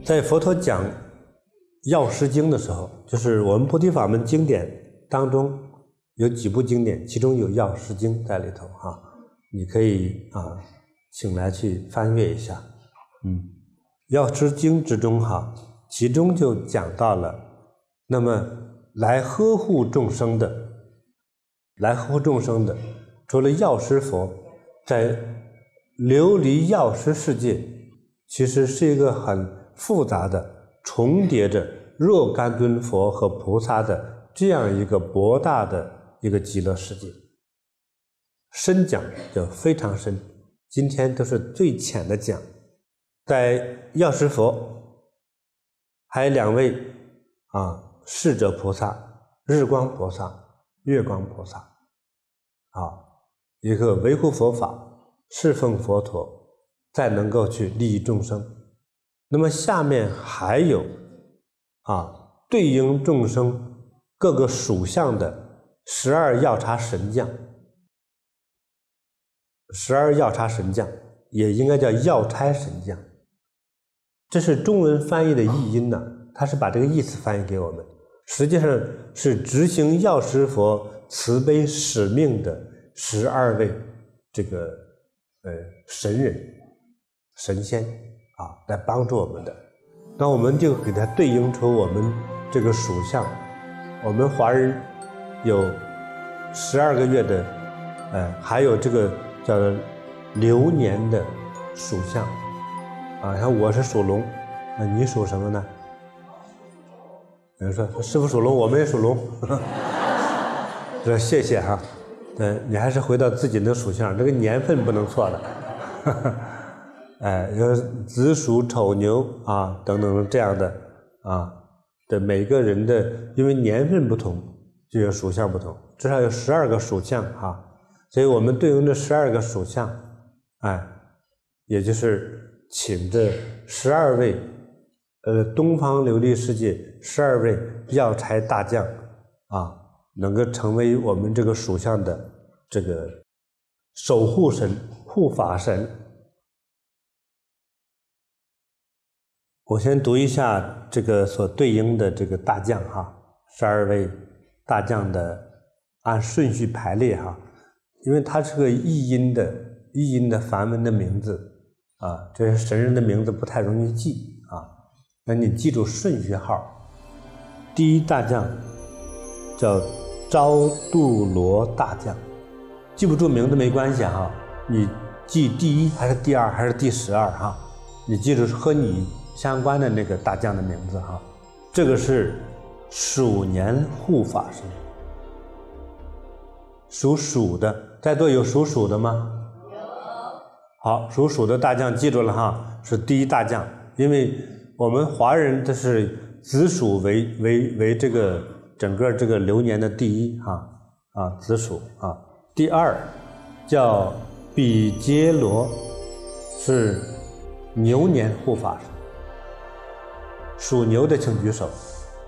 在佛陀讲药师经的时候，就是我们菩提法门经典当中有几部经典，其中有药师经在里头啊，你可以请来去翻阅一下。药师经之中其中就讲到了，那么来呵护众生的，除了药师佛，在琉璃药师世界，其实是一个很复杂的、重叠着若干尊佛和菩萨的这样一个博大的一个极乐世界。深讲就非常深，今天都是最浅的讲。在药师佛还有2位侍者菩萨，日光菩萨、月光菩萨，一个维护佛法、侍奉佛陀，再能够去利益众生。那么下面还有对应众生各个属相的12药叉神将，12药叉神将也应该叫药差神将。这是中文翻译的译音呢，他是把这个意思翻译给我们，实际上是执行药师佛慈悲使命的12位这个神人、神仙来帮助我们的。那我们就给它对应出我们这个属相。我们华人有12个月的还有这个叫流年的属相像我是属龙，那你属什么呢？有人说师父属龙，我们也属龙谢谢你还是回到自己的属相，这个年份不能错的有子鼠、丑牛等等这样的这每个人的因为年份不同就有属相不同，至少有12个属相所以我们对应这12个属相也就是请这12位东方琉璃世界12位药差大将能够成为我们这个属相的这个守护神、护法神。我先读一下这个所对应的这个大将12位大将的按顺序排列因为它是个译音的梵文的名字这些神人的名字不太容易记那你记住顺序号。第1大将叫昭度罗大将，记不住名字没关系你记第1还是第2还是第12你记住和你相关的那个大将的名字这个是鼠年护法神，属鼠的，在座有属鼠的吗？有。好，属鼠的大将记住了是第1大将，因为我们华人这是子鼠为这个整个这个流年的第1子鼠第2叫比揭罗，是牛年护法神，属牛的请举手。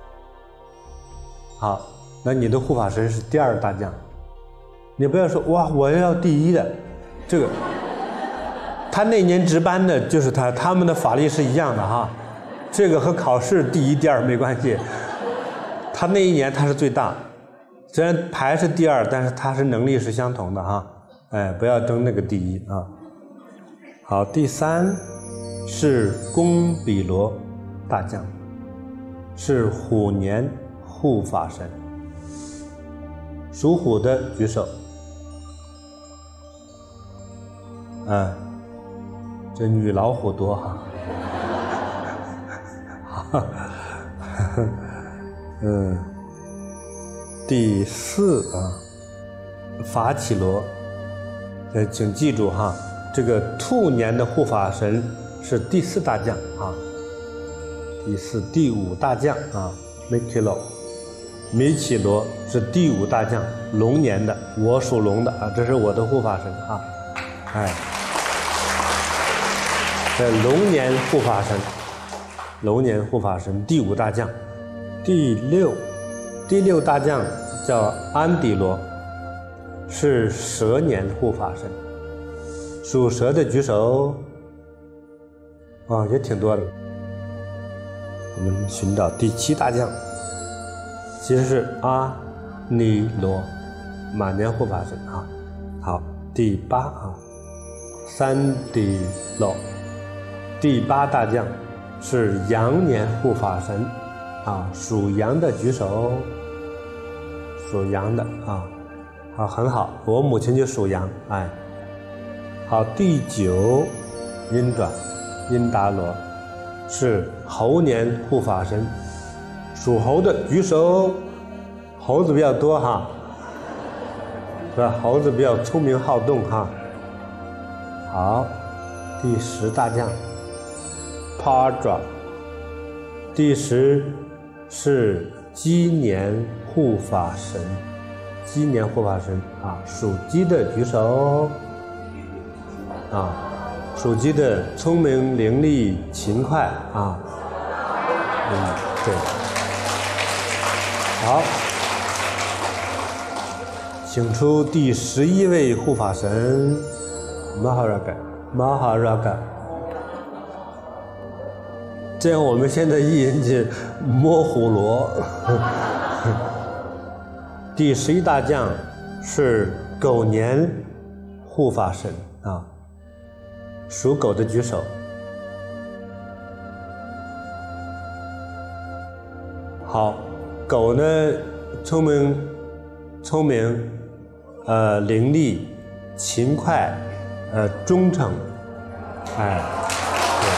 好，那你的护法神是第2大将，你不要说哇我要第1的，这个他那年值班的就是他们的法力是一样的这个和考试第1、第2没关系，他那一年他是最大，虽然排是第2，但是他是能力是相同的不要争那个第1好，第3是公比罗大将，是虎年护法神，属虎的举手。这女老虎多第4法起罗，请记住这个兔年的护法神是第4大将第4、第5大将米起罗是第5大将，龙年的，我属龙的这是我的护法神这龙年护法神，第5大将。第6大将叫安底罗，是蛇年护法神，属蛇的举手也挺多的。 我们寻找第7大将，其实是阿尼罗，马年护法神啊。好，第8啊，三迪罗，第8大将是羊年护法神啊，属羊的举手，属羊的啊，好，很好，我母亲就属羊，哎，好，第9因转因达罗是猴年护法神，属猴的举手，猴子比较多哈，是吧？猴子比较聪明好动哈。好，第10大将帕抓，第10是鸡年护法神，鸡年护法神啊，属鸡的举手啊，属鸡的聪明伶俐勤快啊，对，好，请出第11位护法神Maharaga，这样我们现在译音是摸虎罗。第11大将是狗年护法神啊，属狗的举手。好，狗呢聪明，伶俐，勤快，忠诚，哎，对。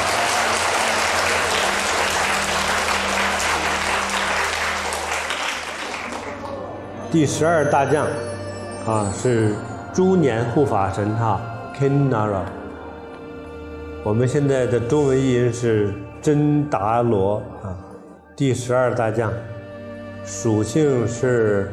第12大将啊是猪年护法神哈 Kinnara， 我们现在的中文译音是真达罗啊。第12大将属性是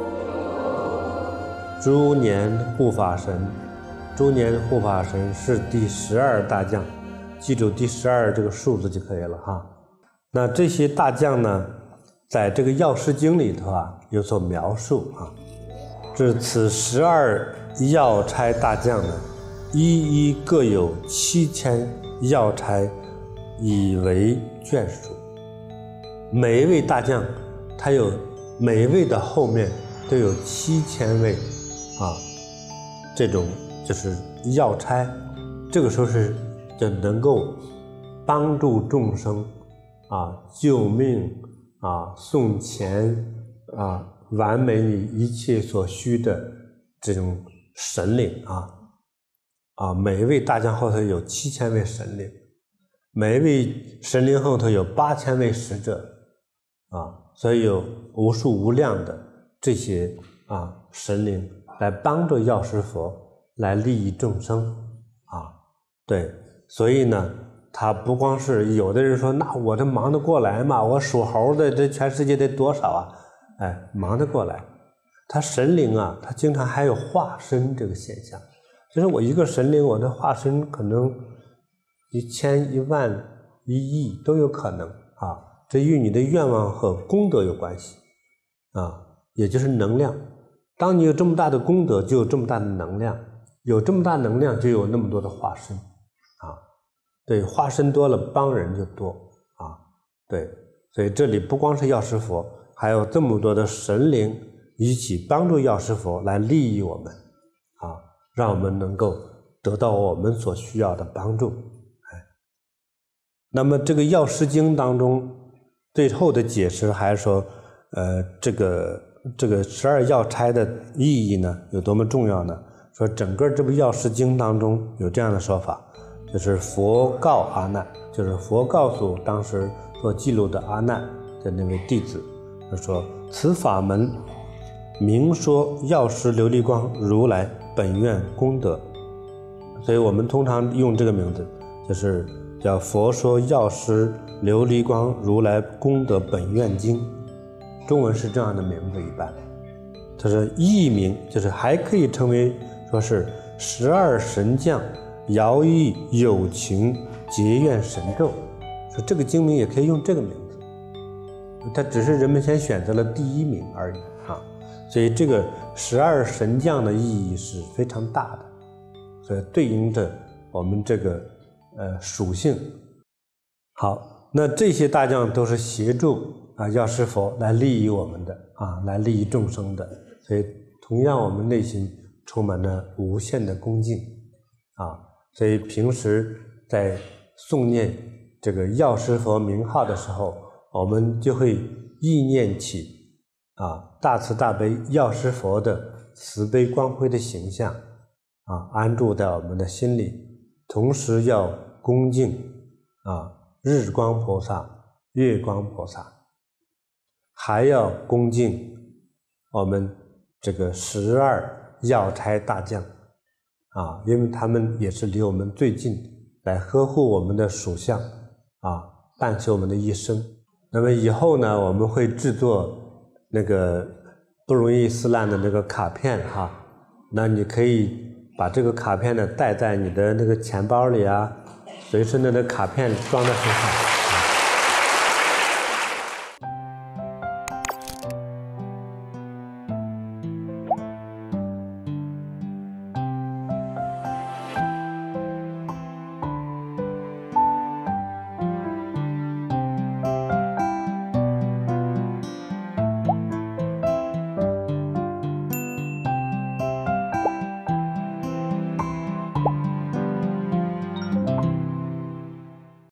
猪年护法神，猪年护法神是第12大将，记住第12这个数字就可以了哈。那这些大将呢，在这个《药师经》里头啊有所描述啊，这此12药差大将呢，一一各有7000药差以为眷属。每一位大将，他有每一位的后面都有7000位啊，这种就是药差，这个时候是就能够帮助众生啊，救命啊，送钱啊，完美你一切所需的这种神灵啊，每一位大将后头有7000位神灵，每一位神灵后头有8000位使者啊，所以有无数无量的这些神灵来帮助药师佛来利益众生啊，对，所以呢，他不光是有的人说，那我这忙得过来吗？我属猴的，这全世界得多少啊？哎，忙得过来。他神灵啊，他经常还有化身这个现象，就是我一个神灵，我的化身可能1000、10000、1亿都有可能啊，这与你的愿望和功德有关系啊，也就是能量。当你有这么大的功德，就有这么大的能量，有这么大能量，就有那么多的化身啊。对，化身多了，帮人就多啊。对，所以这里不光是药师佛，还有这么多的神灵一起帮助药师佛来利益我们啊，让我们能够得到我们所需要的帮助。那么这个《药师经》当中最后的解释还是说，这个12药差的意义呢有多么重要呢？说整个这部《药师经》当中有这样的说法，就是佛告阿难，就是佛告诉当时所记录的阿难的那位弟子，就说此法门明说药师琉璃光如来本愿功德，所以我们通常用这个名字，就是叫佛说药师琉璃光如来功德本愿经，中文是这样的名字一般。它是译名，就是还可以称为说是12神将摇曳有情结愿神咒，说这个经名也可以用这个名字，它只是人们先选择了第1名而已啊。所以这个12神将的意义是非常大的，所以对应着我们这个属性。好， 那这些大将都是协助药师佛来利益我们的来利益众生的，所以同样我们内心充满了无限的恭敬所以平时在诵念这个药师佛名号的时候，我们就会意念起大慈大悲药师佛的慈悲光辉的形象安住在我们的心里，同时要恭敬日光菩萨、月光菩萨，还要恭敬我们这个12药差大将因为他们也是离我们最近，来呵护我们的属相伴随我们的一生。那么以后呢，我们会制作那个不容易撕烂的那个卡片那你可以把这个卡片呢带在你的那个钱包里随身的那卡片装在身上。